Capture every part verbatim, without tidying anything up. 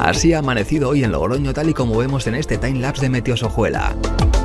Así ha amanecido hoy en Logroño, tal y como vemos en este timelapse de Meteosojuela.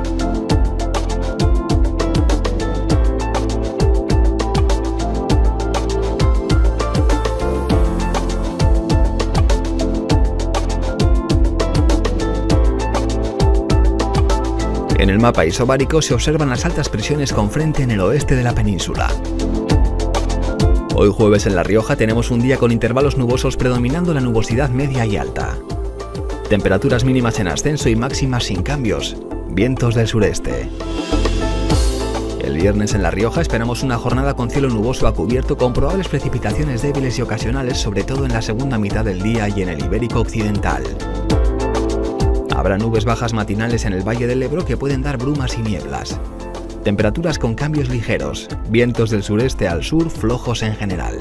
En el mapa isobárico se observan las altas presiones con frente en el oeste de la península. Hoy jueves en La Rioja tenemos un día con intervalos nubosos predominando la nubosidad media y alta. Temperaturas mínimas en ascenso y máximas sin cambios, vientos del sureste. El viernes en La Rioja esperamos una jornada con cielo nuboso a cubierto con probables precipitaciones débiles y ocasionales, sobre todo en la segunda mitad del día y en el Ibérico Occidental. Habrá nubes bajas matinales en el Valle del Ebro que pueden dar brumas y nieblas. Temperaturas con cambios ligeros, vientos del sureste al sur flojos en general.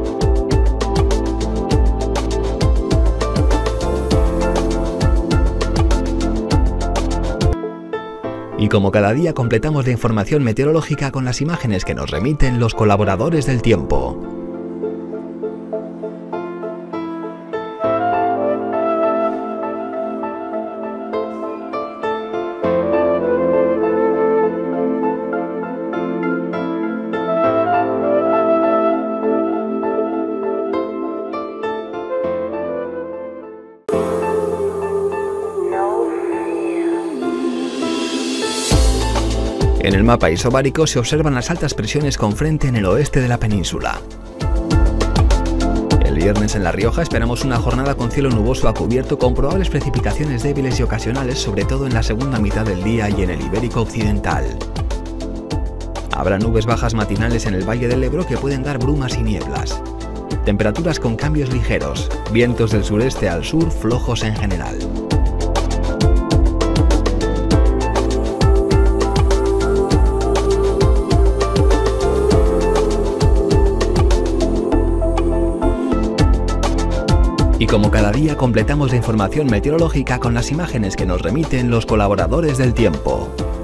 Y como cada día completamos la información meteorológica con las imágenes que nos remiten los colaboradores del tiempo. En el mapa isobárico se observan las altas presiones con frente en el oeste de la península. El viernes en La Rioja esperamos una jornada con cielo nuboso a cubierto con probables precipitaciones débiles y ocasionales, sobre todo en la segunda mitad del día y en el Ibérico Occidental. Habrá nubes bajas matinales en el Valle del Ebro que pueden dar brumas y nieblas. Temperaturas con cambios ligeros, vientos del sureste al sur flojos en general. Y como cada día completamos la información meteorológica con las imágenes que nos remiten los colaboradores del tiempo.